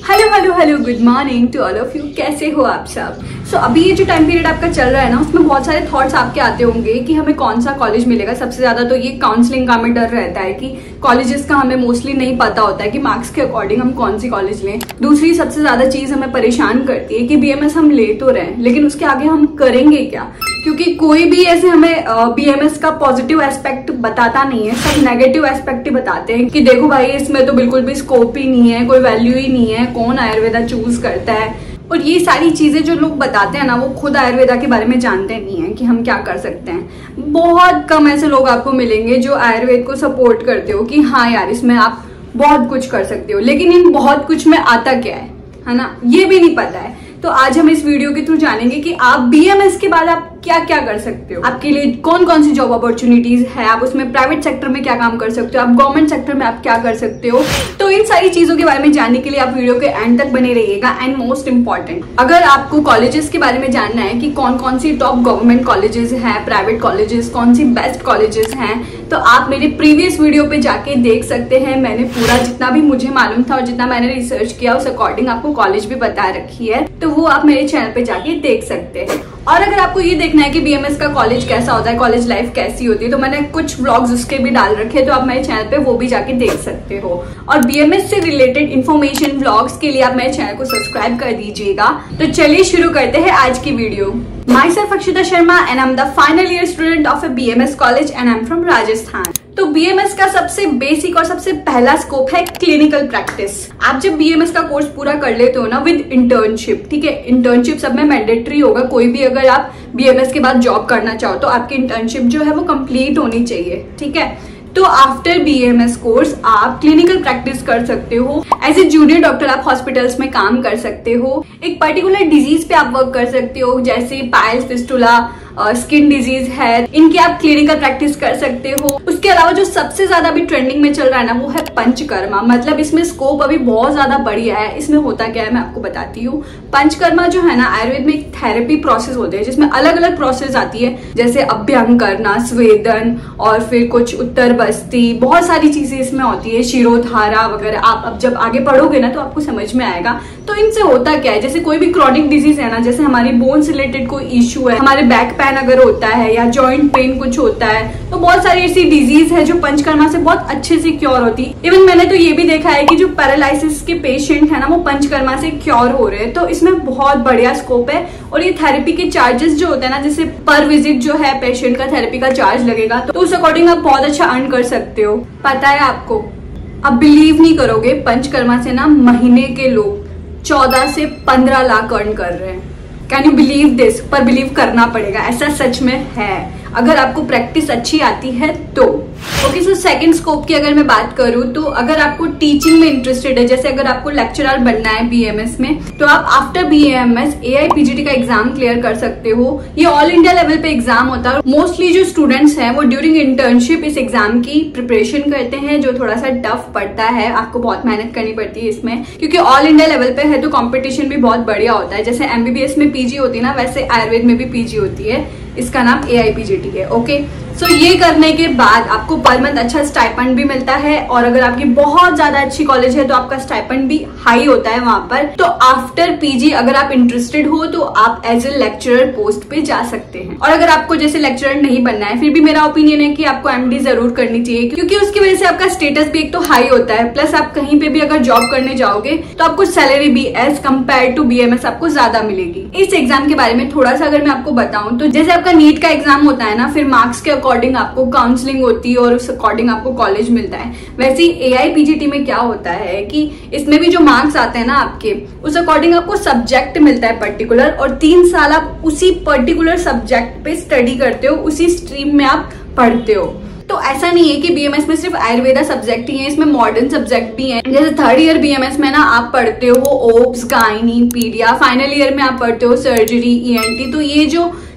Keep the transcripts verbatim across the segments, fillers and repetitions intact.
Hello hello hello good morning to all of you. कैसे हो आप सब? सो so, अभी ये जो टाइम पीरियड आपका चल रहा है ना, उसमें बहुत सारे थॉट्स आपके आते होंगे कि हमें कौन सा कॉलेज मिलेगा। सबसे ज्यादा तो ये काउंसलिंग का हमें डर रहता है कि कॉलेजेस का हमें मोस्टली नहीं पता होता है कि मार्क्स के अकॉर्डिंग हम कौन सी कॉलेज लें। दूसरी सबसे ज्यादा चीज हमें परेशान करती है कि बीएमएस हम ले तो रहे हैं, लेकिन उसके आगे हम करेंगे क्या, क्योंकि कोई भी ऐसे हमें बीएमएस का पॉजिटिव एस्पेक्ट बताता नहीं है, सब नेगेटिव एस्पेक्ट ही बताते हैं कि देखो भाई इसमें तो बिल्कुल भी स्कोप ही नहीं है, कोई वैल्यू ही नहीं है, कौन आयुर्वेदा चूज करता है। और ये सारी चीजें जो लोग बताते हैं ना, वो खुद आयुर्वेदा के बारे में जानते नहीं है कि हम क्या कर सकते हैं। बहुत कम ऐसे लोग आपको मिलेंगे जो आयुर्वेद को सपोर्ट करते हो कि हाँ यार इसमें आप बहुत कुछ कर सकते हो, लेकिन इन बहुत कुछ में आता क्या है है ना, ये भी नहीं पता है। तो आज हम इस वीडियो के थ्रू जानेंगे कि आप बीएमएस के बाद आप क्या क्या कर सकते हो, आपके लिए कौन कौन सी जॉब अपॉर्चुनिटीज है, आप उसमें प्राइवेट सेक्टर में क्या काम कर सकते हो, आप गवर्नमेंट सेक्टर में आप क्या कर सकते हो। तो इन सारी चीजों के बारे में जानने के लिए आप वीडियो के एंड तक बने रहिएगा। एंड मोस्ट इंपॉर्टेंट, अगर आपको कॉलेजेस के बारे में जानना है कि कौन कौन सी टॉप गवर्नमेंट कॉलेजेस हैं, प्राइवेट कॉलेजेस कौन सी बेस्ट कॉलेजेस हैं, तो आप मेरे प्रीवियस वीडियो पे जाके देख सकते हैं। मैंने पूरा जितना भी मुझे मालूम था और जितना मैंने रिसर्च किया उस अकॉर्डिंग आपको कॉलेज भी बता रखी है, तो वो आप मेरे चैनल पे जाके देख सकते हैं। और अगर आपको ये देखना है कि बीएमएस का कॉलेज कैसा होता है, कॉलेज लाइफ कैसी होती है, तो मैंने कुछ व्लॉग्स उसके भी डाल रखे हैं, तो आप मेरे चैनल पे वो भी जाके देख सकते हो। और बीएमएस से रिलेटेड इन्फॉर्मेशन व्लॉग्स के लिए आप मेरे चैनल को सब्सक्राइब कर दीजिएगा। तो चलिए शुरू करते हैं आज की video. Myself Akshita Sharma and I am the final year student of a BMS college and I am from Rajasthan. तो बीएमएस का सबसे बेसिक और सबसे पहला स्कोप है क्लिनिकल प्रैक्टिस। आप जब बीएमएस का कोर्स पूरा कर लेते हो ना विद इंटर्नशिप, ठीक है, इंटर्नशिप सब में मैंडेटरी होगा। कोई भी अगर आप बीएमएस के बाद जॉब करना चाहो तो आपकी इंटर्नशिप जो है वो कंप्लीट होनी चाहिए, ठीक है। तो आफ्टर बीएमएस कोर्स आप क्लिनिकल प्रैक्टिस कर सकते हो। एज ए जूनियर डॉक्टर आप हॉस्पिटल्स में काम कर सकते हो। एक पर्टिकुलर डिजीज पे आप वर्क कर सकते हो, जैसे पाइल्स, फिस्टुला, स्किन डिजीज है, इनकी आप क्लिनिकल प्रैक्टिस कर सकते हो। उसके अलावा जो सबसे ज्यादा अभी ट्रेंडिंग में चल रहा है ना, वो है पंचकर्मा। मतलब इसमें स्कोप अभी बहुत ज्यादा बढ़िया है। इसमें होता क्या है मैं आपको बताती हूँ। पंचकर्मा जो है ना, आयुर्वेद में एक थेरेपी प्रोसेस होते हैं जिसमें अलग अलग प्रोसेस आती है, जैसे अभ्यंग करना, स्वेदन और फिर कुछ उत्तर बस्ती, बहुत सारी चीजें इसमें होती है, शिरोधारा वगैरह। आप अब जब आगे पढ़ोगे ना तो आपको समझ में आएगा। तो इनसे होता क्या है, जैसे कोई भी क्रॉनिक डिजीज है ना, जैसे हमारी बोन्स रिलेटेड कोई इश्यू है, हमारे बैक पेन अगर होता है या जॉइंट पेन कुछ होता है, तो बहुत सारी ऐसी डिजीज है जो पंचकर्मा से बहुत अच्छे से क्योर होती है। इवन मैंने तो ये भी देखा है कि जो पैरालिसिस के पेशेंट है ना, वो पंचकर्मा से क्योर हो रहे हैं। तो इसमें बहुत बढ़िया स्कोप है। और ये थेरेपी के चार्जेस जो होते हैं ना, जैसे पर विजिट जो है पेशेंट का थेरेपी का चार्ज लगेगा, तो उस अकॉर्डिंग आप बहुत अच्छा अर्न कर सकते हो। पता है आपको, आप बिलीव नहीं करोगे, पंचकर्मा से ना महीने के लोग चौदह से पंद्रह लाख अर्न कर रहे हैं। Can you believe this? पर बिलीव करना पड़ेगा, ऐसा सच में है अगर आपको प्रैक्टिस अच्छी आती है तो। ओके, सो सेकंड स्कोप की अगर मैं बात करूँ तो अगर आपको टीचिंग में इंटरेस्टेड है, जैसे अगर आपको लेक्चरर बनना है बीएमएस में, तो आप आफ्टर बीएमएस एआईपीजीटी का एग्जाम क्लियर कर सकते हो। ये ऑल इंडिया लेवल पे एग्जाम होता है। मोस्टली जो स्टूडेंट्स हैं वो ड्यूरिंग इंटर्नशिप इस एग्जाम की प्रिपरेशन करते हैं, जो थोड़ा सा टफ पड़ता है। आपको बहुत मेहनत करनी पड़ती है इसमें, क्योंकि ऑल इंडिया लेवल पे है तो कॉम्पिटिशन भी बहुत बढ़िया होता है। जैसे एमबीबीएस में पीजी होती है ना, वैसे आयुर्वेद में भी पीजी होती है। इसका नाम एआईपीजीटी है। ओके, सो so, ये करने के बाद आपको पर मंथ अच्छा स्टाइपेंड भी मिलता है। और अगर आपकी बहुत ज्यादा अच्छी कॉलेज है तो आपका स्टाइपेंड भी हाई होता है वहां पर। तो आफ्टर पीजी अगर आप इंटरेस्टेड हो तो आप एज ए लेक्चरर पोस्ट पे जा सकते हैं। और अगर आपको जैसे लेक्चरर नहीं बनना है, फिर भी मेरा ओपिनियन है कि आपको एमडी जरूर करनी चाहिए, क्योंकि उसकी वजह से आपका स्टेटस भी एक तो हाई होता है, प्लस आप कहीं पे भी अगर जॉब करने जाओगे तो आपको सैलरी भी एज कम्पेयर टू बीएमएस आपको ज्यादा मिलेगी। इस एग्जाम के बारे में थोड़ा सा अगर मैं आपको बताऊं तो जैसे आपका नीट का एग्जाम होता है ना, फिर मार्क्स के अकॉर्डिंग आपको काउंसलिंग होती है और उस अकॉर्डिंग आपको कॉलेज मिलता है। वैसे ही एआईपीजीटी में क्या होता है कि इसमें भी जो मार्क्स आते हैं ना आपके, उस अकॉर्डिंग आपको सब्जेक्ट मिलता है पर्टिकुलर, और तीन साल आप उसी पर्टिकुलर सब्जेक्ट पे स्टडी करते हो, उसी स्ट्रीम में आप पढ़ते हो। तो ऐसा नहीं है कि बीएमएस में सिर्फ आयुर्वेदा सब्जेक्ट ही है, इसमें मॉडर्न सब्जेक्ट भी हैं। जैसे थर्ड ईयर बीएमएस में ना आप पढ़ते हो obs, gynae, paedia. Final year में आप पढ़ते हो सर्जरी, ईएनटी। तो ये जो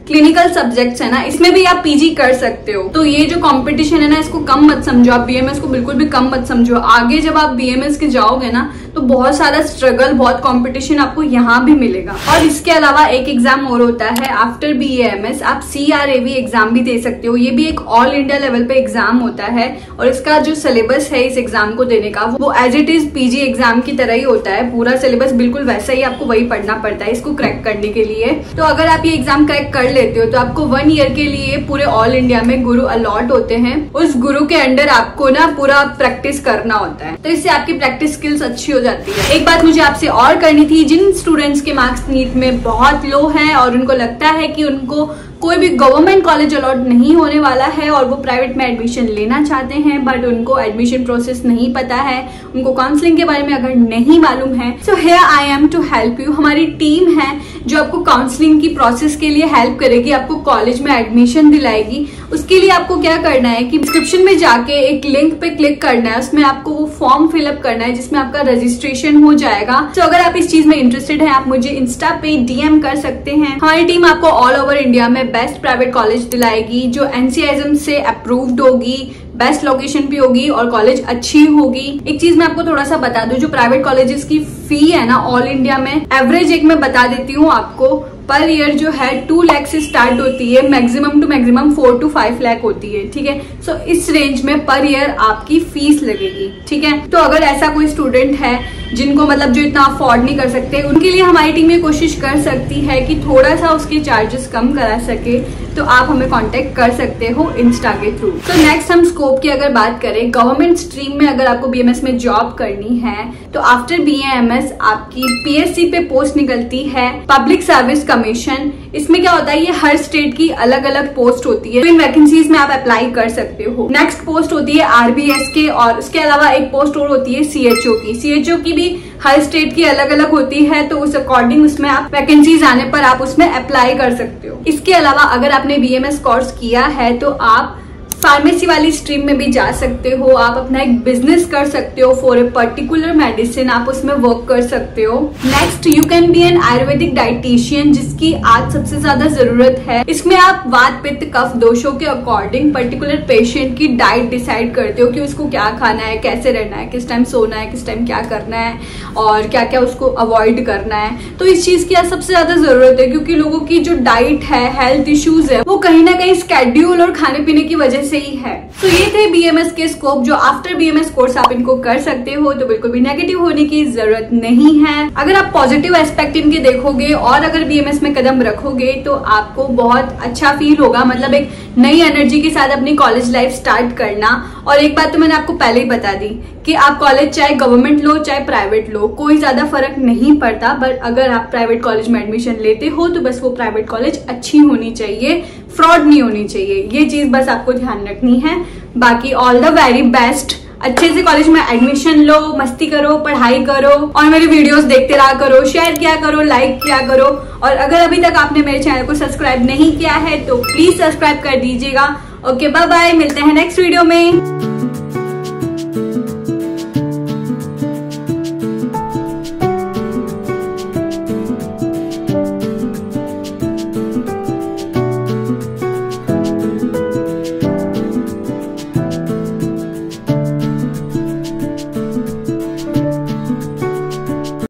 क्लिनिकल सब्जेक्ट्स है ना, इसमें भी आप पीजी कर सकते हो। तो ये जो कंपटीशन है ना, इसको कम मत समझो, आप बीएमएस को बिल्कुल भी कम मत समझो। आगे जब आप बीएमएस के जाओगे ना तो बहुत सारा स्ट्रगल, बहुत कंपटीशन आपको यहाँ भी मिलेगा। और इसके अलावा एक एग्जाम और होता है आफ्टर बीएएमएस, आप सीआरएवी एग्जाम भी दे सकते हो। ये भी एक ऑल इंडिया लेवल पे एग्जाम होता है और इसका जो सिलेबस है इस एग्जाम को देने का वो as it is PG exam की तरह ही होता है। पूरा सिलेबस बिल्कुल वैसा ही, आपको वही पढ़ना पड़ता है इसको क्रैक करने के लिए। तो अगर आप ये एग्जाम क्रैक कर लेते हो तो आपको वन ईयर के लिए पूरे ऑल इंडिया में गुरु अलॉट होते हैं। उस गुरु के अंडर आपको ना पूरा प्रैक्टिस करना होता है, तो इससे आपकी प्रैक्टिस स्किल्स अच्छी हो जाती है। एक बात मुझे आपसे और करनी थी, जिन स्टूडेंट्स के मार्क्स नीट में बहुत लो हैं और उनको लगता है कि उनको कोई भी गवर्नमेंट कॉलेज अलॉट नहीं होने वाला है और वो प्राइवेट में एडमिशन लेना चाहते हैं बट उनको एडमिशन प्रोसेस नहीं पता है, उनको काउंसलिंग के बारे में अगर नहीं मालूम है, so here I am to help you. हमारी टीम है जो आपको काउंसलिंग की प्रोसेस के लिए हेल्प करेगी, आपको कॉलेज में एडमिशन दिलाएगी। उसके लिए आपको क्या करना है कि डिस्क्रिप्शन में जाके एक लिंक पे क्लिक करना है, उसमें आपको वो फॉर्म फिलअप करना है जिसमें आपका रजिस्ट्रेशन हो जाएगा। तो अगर आप इस चीज में इंटरेस्टेड हैं, आप मुझे इंस्टा पे डीएम कर सकते हैं। हमारी टीम आपको ऑल ओवर इंडिया में बेस्ट प्राइवेट कॉलेज दिलाएगी जो एनसीआईएम से अप्रूव्ड होगी, बेस्ट लोकेशन भी होगी और कॉलेज अच्छी होगी। एक चीज मैं आपको थोड़ा सा बता दूं, जो प्राइवेट कॉलेजेस की फी है ना ऑल इंडिया में, एवरेज एक मैं बता देती हूँ आपको, पर ईयर जो है टू लाख से स्टार्ट होती है, maximum to maximum four to five lakh होती है। ठीक है, सो so, इस रेंज में पर ईयर आपकी फीस लगेगी। ठीक है, तो अगर ऐसा कोई स्टूडेंट है जिनको मतलब जो इतना अफोर्ड नहीं कर सकते, उनके लिए हमारी टीम ये कोशिश कर सकती है कि थोड़ा सा उसके चार्जेस कम करा सके, तो आप हमें कांटेक्ट कर सकते हो इंस्टा के थ्रू। तो नेक्स्ट हम स्कोप की अगर बात करें, गवर्नमेंट स्ट्रीम में अगर आपको बीएमएस में जॉब करनी है तो आफ्टर बीएएमएस आपकी पीएससी पे पोस्ट निकलती है, पब्लिक सर्विस कमीशन। इसमें क्या होता है, ये हर स्टेट की अलग अलग पोस्ट होती है, तो इन वैकेंसीज में आप अप्लाई कर सकते हो। नेक्स्ट पोस्ट होती है आरबीएस के, और उसके अलावा एक पोस्ट और होती है सीएचओ की। सीएचओ की भी हर स्टेट की अलग अलग होती है, तो उस अकॉर्डिंग उसमें आप वैकेंसीज आने पर आप उसमें अप्लाई कर सकते हो। इसके अलावा अगर आपने बीएमएस कोर्स किया है तो आप फार्मेसी वाली स्ट्रीम में भी जा सकते हो, आप अपना एक बिजनेस कर सकते हो फॉर ए पर्टिकुलर मेडिसिन, आप उसमें वर्क कर सकते हो। Next you can be an Ayurvedic dietician, जिसकी आज सबसे ज्यादा जरूरत है। इसमें आप वात पित्त कफ दोषों के अकॉर्डिंग पर्टिकुलर पेशेंट की डाइट डिसाइड करते हो कि उसको क्या खाना है, कैसे रहना है, किस टाइम सोना है, किस टाइम क्या करना है और क्या क्या उसको अवॉइड करना है। तो इस चीज की आज सबसे ज्यादा जरूरत है, क्योंकि लोगों की जो डाइट है, हेल्थ इश्यूज है, वो कहीं ना कहीं स्केड्यूल और खाने पीने की वजह से ही है। तो ये थे बीएमएस के स्कोप, जो आफ्टर बीएमएस कोर्स आप इनको कर सकते हो, तो बिल्कुल भी नेगेटिव होने की जरूरत नहीं है। अगर आप पॉजिटिव एस्पेक्ट इनके देखोगे और अगर बीएमएस में कदम रखोगे तो आपको बहुत अच्छा फील होगा, मतलब एक नई एनर्जी के साथ अपनी कॉलेज लाइफ स्टार्ट करना। और एक बात तो मैंने आपको पहले ही बता दी कि आप कॉलेज चाहे गवर्नमेंट लो चाहे प्राइवेट लो, कोई ज्यादा फर्क नहीं पड़ता, बट अगर आप प्राइवेट कॉलेज में एडमिशन लेते हो तो बस वो प्राइवेट कॉलेज अच्छी होनी चाहिए, फ्रॉड नहीं होनी चाहिए। ये चीज बस आपको ध्यान रखनी है। बाकी ऑल द वेरी बेस्ट, अच्छे से कॉलेज में एडमिशन लो, मस्ती करो, पढ़ाई करो और मेरे वीडियोस देखते रहा करो, शेयर किया करो, लाइक किया करो। और अगर अभी तक आपने मेरे चैनल को सब्सक्राइब नहीं किया है तो प्लीज सब्सक्राइब कर दीजिएगा। ओके, बाय बाय, मिलते हैं नेक्स्ट वीडियो में।